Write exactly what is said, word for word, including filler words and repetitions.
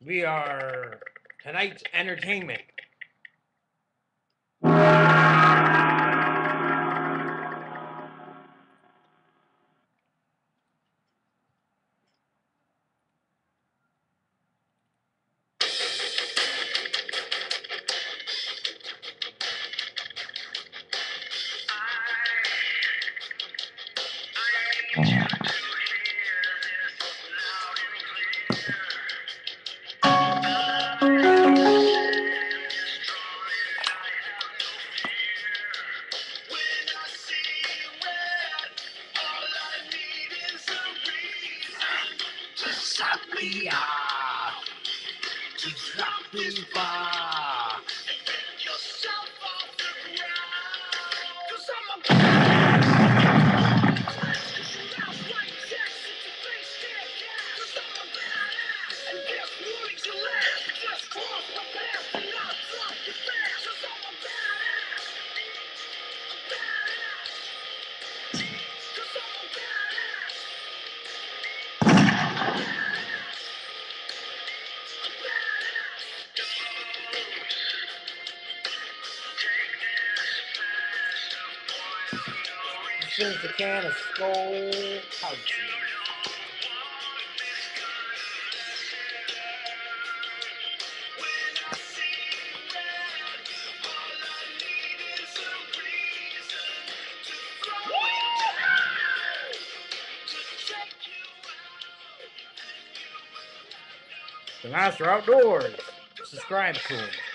We are tonight's entertainment. We are to drop this bar. Get yourself off the ground. Cause I'm a badass. Cause you lost like Jackson to face their gas. Cause I'm a badass. And guess what is your last? Just cross my path and I'll drop you fast. Cause I'm a badass. A badass. Cause I'm a badass. Since the can of Skull Pouches. The Master Outdoors. Subscribe to him.